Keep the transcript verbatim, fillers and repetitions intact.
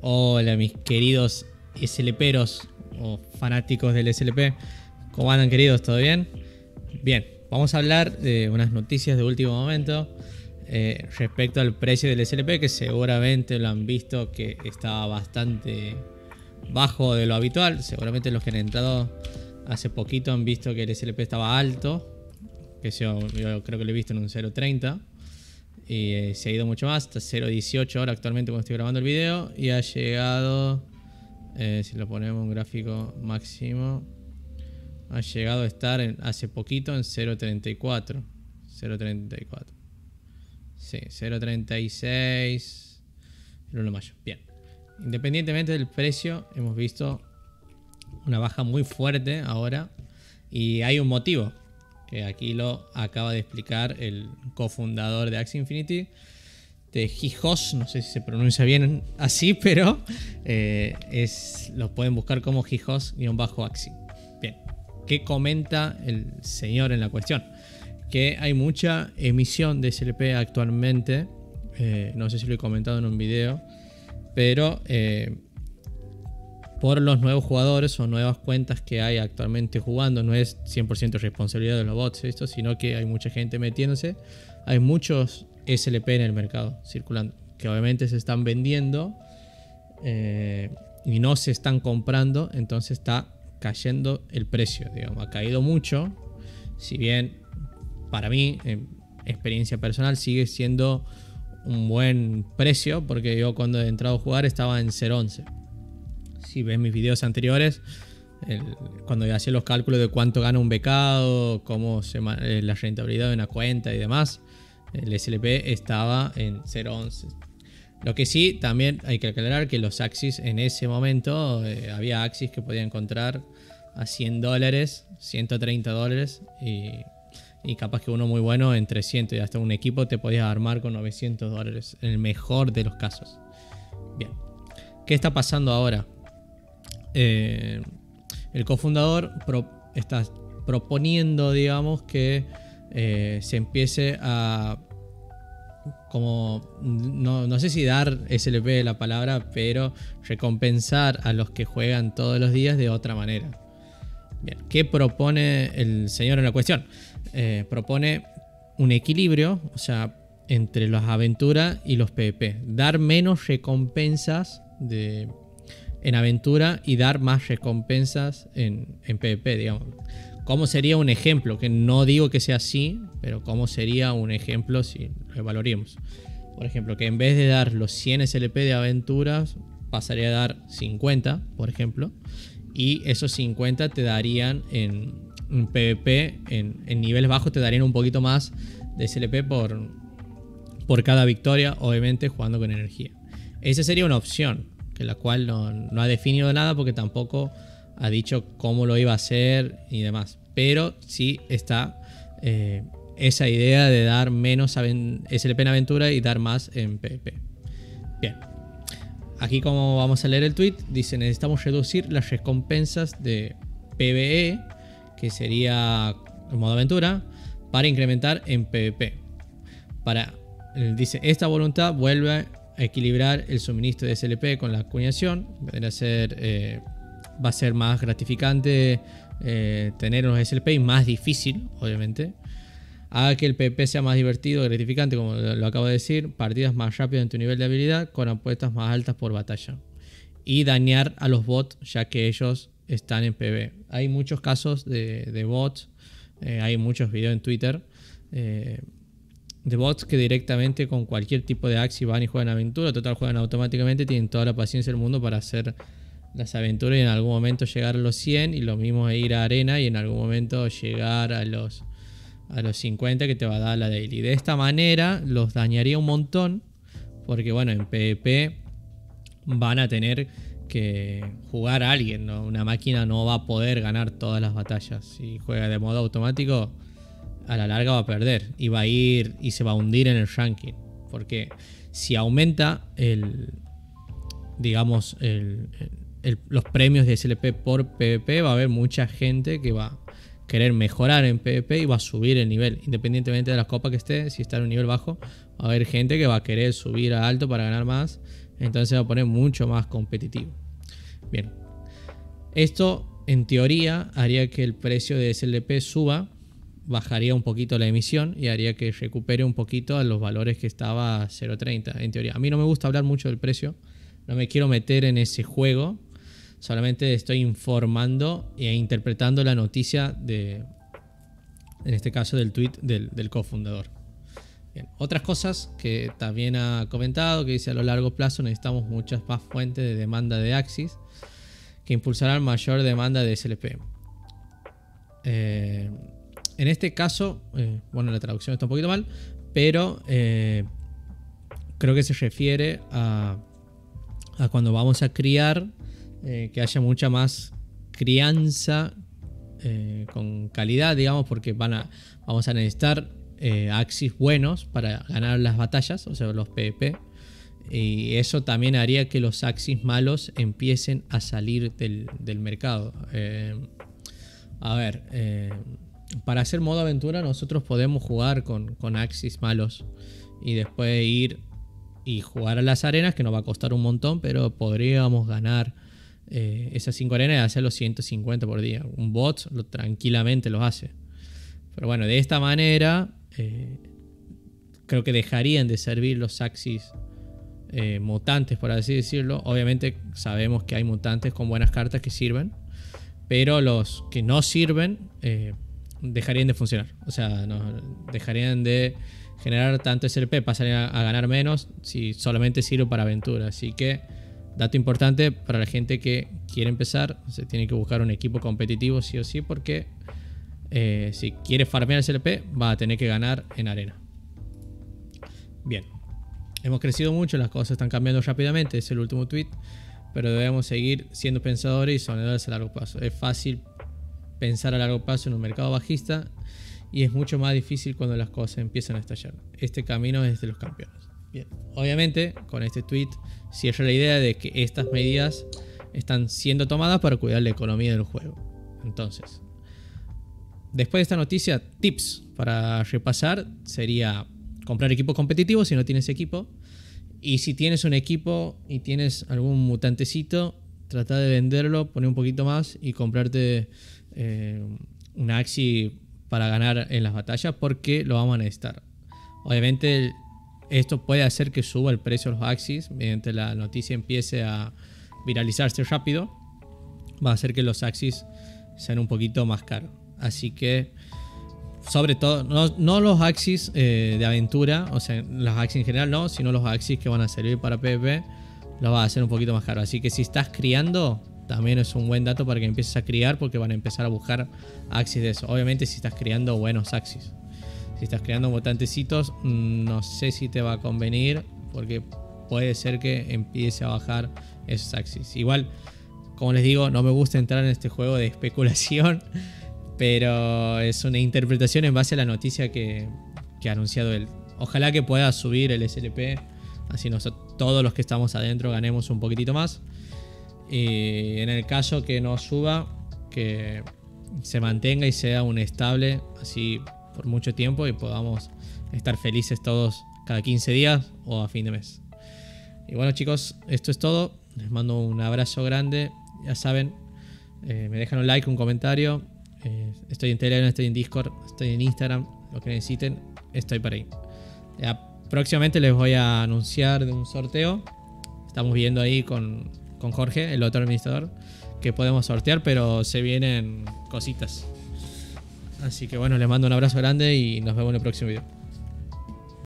Hola mis queridos SLPeros o fanáticos del S L P. ¿Cómo andan, queridos? ¿Todo bien? Bien, vamos a hablar de unas noticias de último momento eh, respecto al precio del S L P, que seguramente lo han visto que estaba bastante bajo de lo habitual. Seguramente los que han entrado hace poquito han visto que el S L P estaba alto, que yo, yo creo que lo he visto en un cero treinta. Y eh, se ha ido mucho más, hasta cero dieciocho ahora actualmente cuando estoy grabando el video. Y ha llegado, eh, si lo ponemos en un gráfico máximo, ha llegado a estar en, hace poquito en cero treinta y cuatro. cero treinta y cuatro. Sí, cero treinta y seis. El uno de mayo. Bien. Independientemente del precio, hemos visto una baja muy fuerte ahora. Y hay un motivo, que aquí lo acaba de explicar el cofundador de Axie Infinity, de Hijos, no sé si se pronuncia bien así, pero eh, es, lo pueden buscar como Hijos-Axie. Bien, ¿qué comenta el señor en la cuestión? Que hay mucha emisión de S L P actualmente, eh, no sé si lo he comentado en un video, pero eh, por los nuevos jugadores o nuevas cuentas que hay actualmente jugando. No es cien por ciento responsabilidad de los bots esto, sino que hay mucha gente metiéndose. Hay muchos S L P en el mercado circulando, que obviamente se están vendiendo eh, y no se están comprando. Entonces está cayendo el precio, digamos. Ha caído mucho. Si bien para mí, en experiencia personal, sigue siendo un buen precio, porque yo cuando he entrado a jugar estaba en cero once. Si ven mis videos anteriores, el, cuando hacía los cálculos de cuánto gana un becado, cómo se eh, la rentabilidad de una cuenta y demás, el S L P estaba en cero once. Lo que sí, también hay que aclarar que los Axies en ese momento, eh, había Axies que podía encontrar a cien dólares, ciento treinta dólares, y, y capaz que uno muy bueno en trescientos, y hasta un equipo te podías armar con novecientos dólares, en el mejor de los casos. Bien, ¿qué está pasando ahora? Eh, el cofundador pro, está proponiendo, digamos, que eh, se empiece a, como, no, no sé si dar S L P la palabra, pero recompensar a los que juegan todos los días de otra manera. Bien, ¿qué propone el señor en la cuestión? Eh, propone un equilibrio, o sea, entre las aventuras y los PvP. Dar menos recompensas de en aventura y dar más recompensas en, en PvP, digamos. ¿Cómo sería un ejemplo? Que no digo que sea así, pero ¿cómo sería un ejemplo si lo evaluaríamos? Por ejemplo, que en vez de dar los cien S L P de aventuras, pasaría a dar cincuenta, por ejemplo. Y esos cincuenta te darían en, en PvP, en, en niveles bajos te darían un poquito más de S L P por, por cada victoria, obviamente jugando con energía. Esa sería una opción, que la cual no, no ha definido nada, porque tampoco ha dicho cómo lo iba a hacer y demás. Pero sí está eh, esa idea de dar menos S L P en aventura y dar más en PvP. Bien. Aquí, como vamos a leer el tweet, dice: necesitamos reducir las recompensas de PvE, que sería el modo aventura, para incrementar en PvP. Para, dice, esta voluntad vuelve a equilibrar el suministro de S L P con la acuñación. Va a ser, eh, va a ser más gratificante eh, tener unos S L P, y más difícil, obviamente. Haga que el PvP sea más divertido, gratificante, como lo, lo acabo de decir. Partidas más rápidas en tu nivel de habilidad, con apuestas más altas por batalla. Y dañar a los bots, ya que ellos están en PvE. Hay muchos casos de, de bots. Eh, hay muchos videos en Twitter. Eh, de bots que directamente con cualquier tipo de Axie van y juegan aventura. Total, juegan automáticamente, tienen toda la paciencia del mundo para hacer las aventuras y en algún momento llegar a los cien, y lo mismo es ir a arena y en algún momento llegar a los, a los cincuenta, que te va a dar la daily. De esta manera los dañaría un montón, porque bueno, en PvP van a tener que jugar a alguien, ¿no? Una máquina no va a poder ganar todas las batallas. Si juega de modo automático, a la larga va a perder y va a ir y se va a hundir en el ranking, porque si aumenta el, digamos, el, el, los premios de S L P por PvP, va a haber mucha gente que va a querer mejorar en PvP y va a subir el nivel, independientemente de la copa que esté. Si está en un nivel bajo, va a haber gente que va a querer subir a alto para ganar más entonces se va a poner mucho más competitivo. Bien, esto en teoría haría que el precio de S L P suba, bajaría un poquito la emisión y haría que recupere un poquito a los valores que estaba a cero punto treinta en teoría. A mí no me gusta hablar mucho del precio, no me quiero meter en ese juego, solamente estoy informando e interpretando la noticia de, en este caso del tweet del, del cofundador. Bien. Otras cosas que también ha comentado, que dice: a lo largo plazo necesitamos muchas más fuentes de demanda de Axis que impulsarán mayor demanda de S L P. Eh, en este caso, eh, bueno, la traducción está un poquito mal, pero eh, creo que se refiere a, a cuando vamos a criar, eh, que haya mucha más crianza eh, con calidad, digamos, porque van a, vamos a necesitar eh, Axis buenos para ganar las batallas, o sea, los PvP. Y eso también haría que los Axis malos empiecen a salir del, del mercado. Eh, a ver, eh, para hacer modo aventura nosotros podemos jugar con, con Axis malos y después ir y jugar a las arenas, que nos va a costar un montón, pero podríamos ganar eh, esas cinco arenas y hacer los ciento cincuenta por día. Un bot lo, tranquilamente los hace. Pero bueno, de esta manera eh, creo que dejarían de servir los Axis Eh, mutantes, por así decirlo. Obviamente sabemos que hay mutantes con buenas cartas que sirven, pero los que no sirven eh, dejarían de funcionar. O sea, no, dejarían de generar tanto S L P, pasarían a, a ganar menos si solamente sirve para aventura. Así que, dato importante para la gente que quiere empezar, se tiene que buscar un equipo competitivo sí o sí, porque eh, si quiere farmear S L P va a tener que ganar en arena. Bien. Hemos crecido mucho, las cosas están cambiando rápidamente, es el último tweet, pero debemos seguir siendo pensadores y soñadores a largo plazo. Es fácil pensar a largo plazo en un mercado bajista y es mucho más difícil cuando las cosas empiezan a estallar. Este camino es de los campeones. Bien, obviamente con este tweet cierra la idea de que estas medidas están siendo tomadas para cuidar la economía del juego. Entonces, después de esta noticia, tips para repasar sería: comprar equipo competitivo si no tienes equipo. Y si tienes un equipo y tienes algún mutantecito, trata de venderlo, poner un poquito más y comprarte eh, un Axi para ganar en las batallas, porque lo vamos a necesitar. Obviamente esto puede hacer que suba el precio de los Axis mediante la noticia empiece a viralizarse rápido. Va a hacer que los Axis sean un poquito más caros. Así que sobre todo, no, no los Axis eh, de aventura, o sea, los Axis en general no, sino los Axis que van a servir para PvP, los va a hacer un poquito más caro. Así que si estás criando, también es un buen dato para que empieces a criar, porque van a empezar a buscar Axis de eso. Obviamente si estás criando buenos Axis. Si estás creando mutantecitos, no sé si te va a convenir, porque puede ser que empiece a bajar esos Axis. Igual, como les digo, no me gusta entrar en este juego de especulación, pero es una interpretación en base a la noticia que, que ha anunciado él. Ojalá que pueda subir el S L P, así nosotros, todos los que estamos adentro, ganemos un poquitito más. Y en el caso que no suba, que se mantenga y sea un estable así por mucho tiempo y podamos estar felices todos cada quince días o a fin de mes. Y bueno, chicos, esto es todo. Les mando un abrazo grande. Ya saben, eh, me dejan un like, un comentario. Eh, estoy en Telegram, estoy en Discord, estoy en Instagram. Lo que necesiten, estoy para ahí. Ya, próximamente les voy a anunciar de un sorteo. Estamos viendo ahí con, con Jorge, el otro administrador, que podemos sortear, pero se vienen cositas. Así que bueno, les mando un abrazo grande y nos vemos en el próximo video.